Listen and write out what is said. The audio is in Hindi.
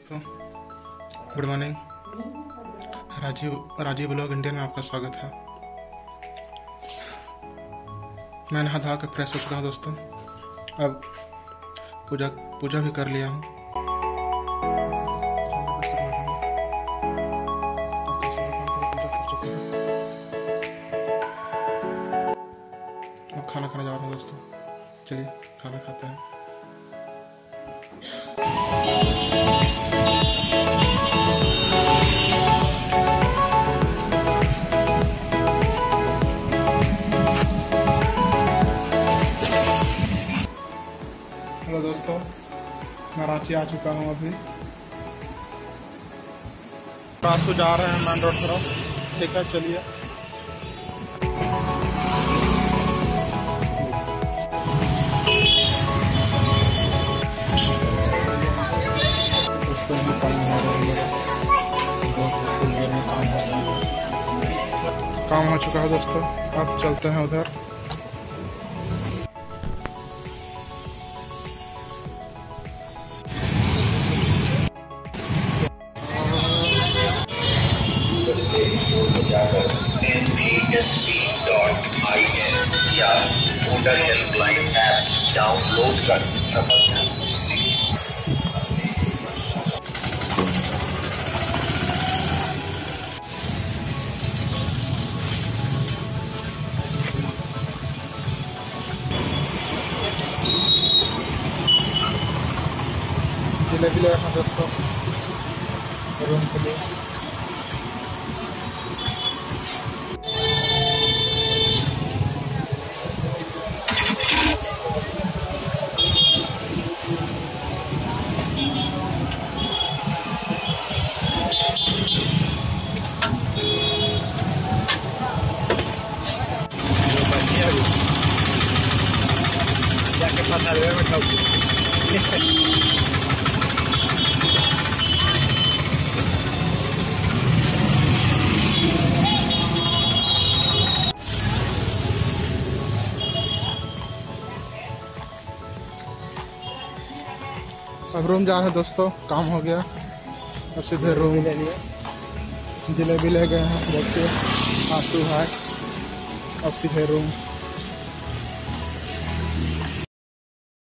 दोस्तों, good morning. Rajeev blog India में आपका स्वागत है। मैं नहा धो के फ्रेश हो चुका हूँ दोस्तों। अब पूजा भी कर लिया हूँ। अब खाना खाने जा रहा हूँ दोस्तों। चलिए खाना खाते हैं। हेलो दोस्तों, मैं रांची आ चुका हूँ। अभी रासू जा रहे हैं मेन रोड तरफ। ठीक है, चलिए। काम हो चुका है दोस्तों, अब चलते हैं उधर। NBSP.in या वोटर हेल्पलाइन ऐप डाउनलोड कर समर्थन। जिलेबी ले रहा दोस्तों रूम के लिए। जाके फंसा देवे में सब अब रूम जा रहे हैं दोस्तों, काम हो गया। अब सीधे रूम ले लिए। जिलेबी ले गए हैं, देखिए आंसू है। अब सीधे रूम।